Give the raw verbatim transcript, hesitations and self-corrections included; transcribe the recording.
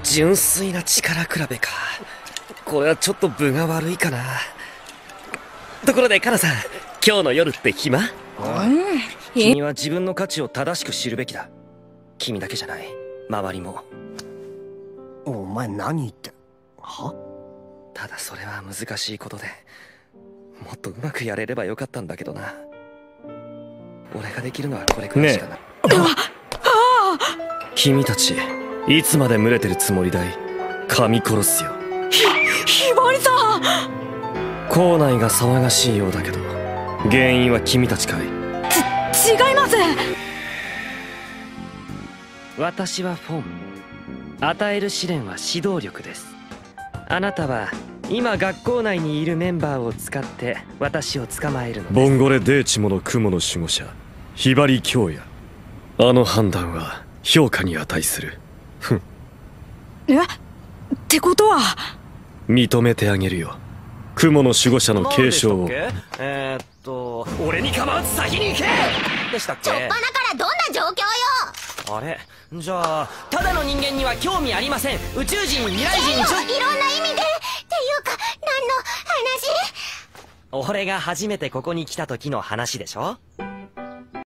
純粋な力比べか。これはちょっと分が悪いかな。ところでカナさん、今日の夜って暇？うん。君は自分の価値を正しく知るべきだ。君だけじゃない、周りも。 お前何言って。は？ ただそれは難しいことで、もっとうまくやれればよかったんだけどな。俺ができるのはこれくらいしかない。ねえ、君たちいつまで群れてるつもりだい？噛み殺すよ。 ひ、ひばりさん。 校内が騒がしいようだけど、原因は君たちかい？ ち、違います。 私はフォン。与える試練は指導力です。あなたは今学校内にいるメンバーを使って私を捕まえるのです。ボンゴレ・デーチモの雲の守護者ひばり京也。あの判断は評価に値する。ふん。 え？ってことは認めてあげるよ、雲の守護者の継承を。 えー、っと俺に構わず先に行けでしたっけ？ しょっぱなからどんな状況よ。 あれじゃあただの人間には興味ありません。宇宙人、未来人、ちょいろんな意味でっていうか何の話？ 俺が初めてここに来た時の話でしょ。